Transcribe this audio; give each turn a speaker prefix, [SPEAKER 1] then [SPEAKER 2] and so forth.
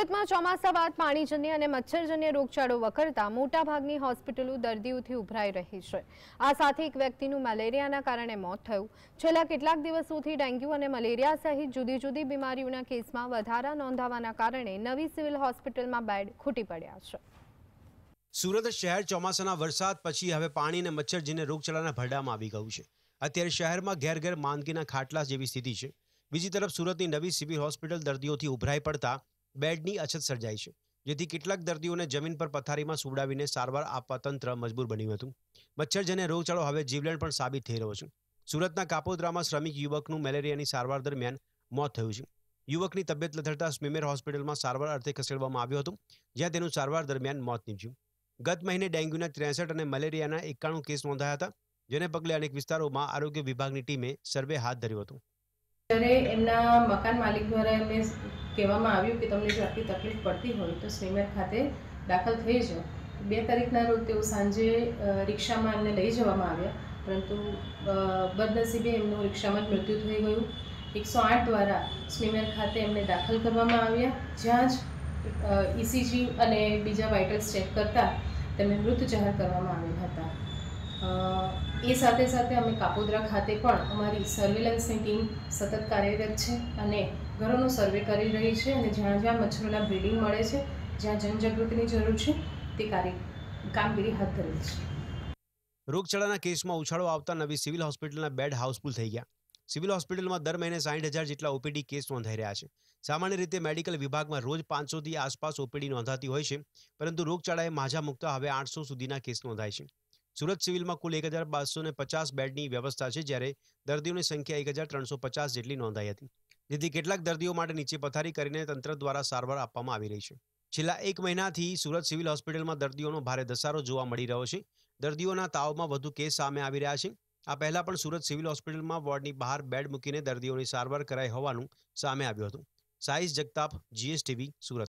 [SPEAKER 1] સુરતમાં ચોમાસા બાદ પાણીજન્ય અને મચ્છરજન્ય રોગચાળો વકરતા મોટાભાગની હોસ્પિટલો દર્દીઓથી ઉભરાઈ રહી છે। આ સાથે એક વ્યક્તિનું મેલેરિયાના કારણે મોત થયું। છેલ્લા કેટલાક દિવસોથી ડેન્ગ્યુ અને મલેરિયા સહિત જુદી જુદી બીમારીઓના કેસમાં વધારા નોંધાવાના કારણે નવી સિવિલ હોસ્પિટલમાં બેડ ખૂટી પડ્યા છે।
[SPEAKER 2] સુરત શહેર ચોમાસાના વરસાદ પછી હવે પાણી અને મચ્છરજન્ય રોગચાળાના ભરડામાં આવી ગયું છે। અત્યારે શહેરમાં ઘેર ઘેર માંદગીના ખાટલા જેવી સ્થિતિ છે। બીજી તરફ સુરતની નવી સિવિલ હોસ્પિટલ દર્દીઓથી ઉભરાઈ પડતા બેડની અછત સર્જાઈ છે, જેથી કેટલાક દર્દીઓને જમીન પર પથારીમાં સુવડાવીને સારવાર આપવા તંત્ર મજબૂર બન્યું હતું। મચ્છરજન્ય રોગચાળો હવે જીવલેણ પણ સાબિત થઈ રહ્યો છે। સુરતના કાપોદ્રામાં શ્રમિક યુવકનું મેલેરિયાની સારવાર દરમિયાન મોત થયું છે। યુવકની તબિયત લથડતા સ્મીમેર હોસ્પિટલમાં સારવાર અર્થે ખસેડવામાં આવ્યો હતો, જ્યાં તેનું સારવાર દરમિયાન મોત નીપજ્યું। ગત મહિને ડેન્ગ્યુના 63 અને મલેરિયાના 91 કેસ નોંધાયા હતા, જેને પગલે અનેક વિસ્તારોમાં આરોગ્ય વિભાગની ટીમે સર્વે હાથ ધર્યો હતો।
[SPEAKER 3] ત્યારે એમના મકાન માલિક દ્વારા એમને કહેવામાં આવ્યું કે તમને જો આટલી તકલીફ પડતી હોય તો સ્વીમેર ખાતે દાખલ થઈ જાઓ। 2 તારીખના રોજ તેઓ સાંજે રિક્ષામાં એમને લઈ જવામાં આવ્યા, પરંતુ બદનસીબે એમનું રિક્ષામાં જ મૃત્યુ થઈ ગયું। 108 દ્વારા સ્વીમેર ખાતે એમને દાખલ કરવામાં આવ્યા, જ્યાં જ ઇસીજી અને બીજા વાઇટલ્સ ચેક કરતા તેમને મૃત જાહેર કરવામાં આવ્યા હતા। એ સાથે સાથે અમે કાપોદ્રા ખાતે પણ અમારી સર્વેલન્સની ટીમ સતત કાર્યરત છે અને ઘરોનો સર્વે કરી રહી છે અને જ્યાં જ્યાં મચ્છરોના બ્રીડિંગ મળે છે, જ્યાં જનજાગૃતિની જરૂર છે તે કામગીરી હાથ ધરી છે।
[SPEAKER 2] રોગચાળાના કેસમાં ઉછાળો આવતા નવી સિવિલ હોસ્પિટલના બેડ હાઉસફુલ થઈ ગયા। સિવિલ હોસ્પિટલમાં દર મહિને 60,000 જેટલા ઓપીડી કેસ નોંધાઈ રહ્યા છે। સામાન્ય રીતે મેડિકલ વિભાગમાં રોજ 500થી આસપાસ ઓપીડી નોંધાતી હોય છે, પરંતુ રોગચાળાએ માઝા મૂકતા હવે 800 સુધીના કેસ નોંધાય છે। સુરત સિવિલમાં કુલ 1,250 બેડની વ્યવસ્થા છે, જ્યારે દર્દીઓની સંખ્યા 1,350 જેટલી નોંધાઈ હતી, જેથી કેટલાક દર્દીઓ માટે નીચે પથારી કરીને તંત્ર દ્વારા સારવાર આપવામાં આવી રહી છે। છેલ્લા 1 મહિનાથી સુરત સિવિલ હોસ્પિટલમાં દર્દીઓનો ભારે ધસારો જોવા મળી રહ્યો છે। દર્દીઓના તાવમાં વધુ કેસ સામે આવી રહ્યા છે। આ પહેલા પણ સુરત સિવિલ હોસ્પિટલમાં વોર્ડની બહાર બેડ મૂકીને દર્દીઓની સારવાર કરાઈ હોવાનું સામે આવ્યું હતું। સાઈસ જગતાપ, GSTV, સુરત।